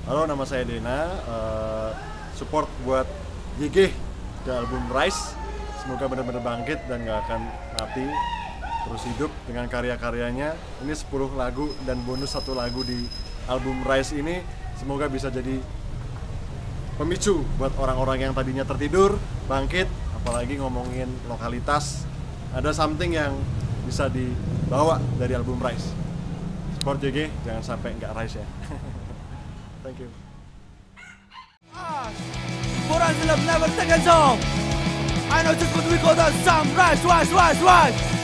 Halo, nama saya Dena. Support buat YG di album Rise. Semoga benar-benar bangkit dan gak akan mati, terus hidup dengan karya-karyanya. Ini 10 lagu dan bonus 1 lagu di album Rise ini. Semoga bisa jadi pemicu buat orang-orang yang tadinya tertidur, bangkit. Apalagi ngomongin lokalitas, ada something yang bisa dibawa dari album Rise. Support YG, jangan sampai nggak Rise ya. Thank you. For us, love never take us home. I know just what we call the sun. Rise, rise, rise, rise.